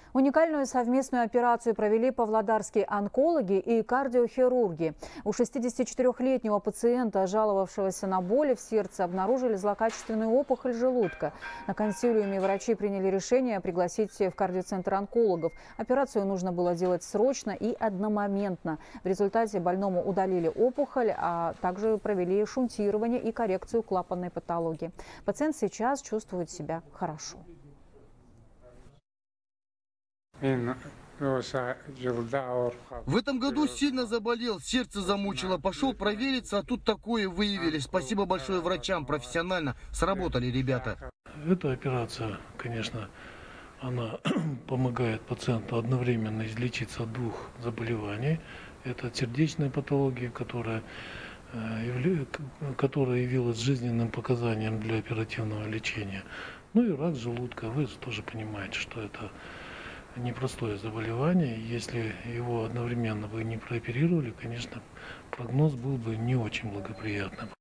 Уникальную совместную операцию провели павлодарские онкологи и кардиохирурги. У 64-летнего пациента, жаловавшегося на боли в сердце, обнаружили злокачественную опухоль желудка. На консилиуме врачи приняли решение пригласить в кардиоцентр онкологов. Операцию нужно было делать срочно и одномоментно. В результате больному удалили опухоль, а также провели шунтирование и коррекцию клапанной патологии. Пациент сейчас чувствует себя хорошо. В этом году сильно заболел, сердце замучило. Пошел провериться, а тут такое выявили. Спасибо большое врачам, профессионально сработали ребята. Эта операция, конечно, она помогает пациенту одновременно излечиться от двух заболеваний. Это от сердечной патологии, которая явилась жизненным показанием для оперативного лечения. Ну и рак желудка. Вы же тоже понимаете, что это непростое заболевание. Если его одновременно бы не прооперировали, конечно, прогноз был бы не очень благоприятным.